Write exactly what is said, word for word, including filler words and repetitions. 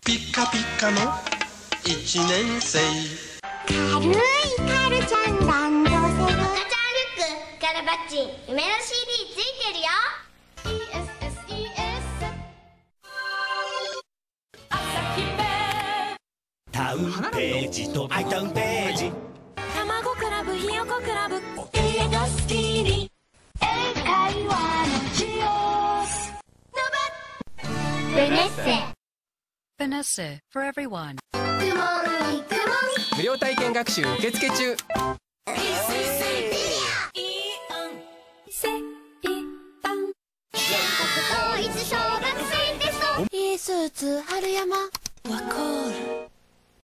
ピカピカの一年生。 軽いカルちゃんランドセル。 赤ちゃんルック、カラバッチン、夢の シーディー ついてるよ。 イーエスエスイーエス 朝日ペタウンページとアイタウンページ。 卵クラブ、ひよこクラブ、映画好きに英会話のジオスノバベネッセ Vanessa for everyone. クモンクモン無料体験学習受付中。 統一小学生テスト。いいスーツ春山ワコール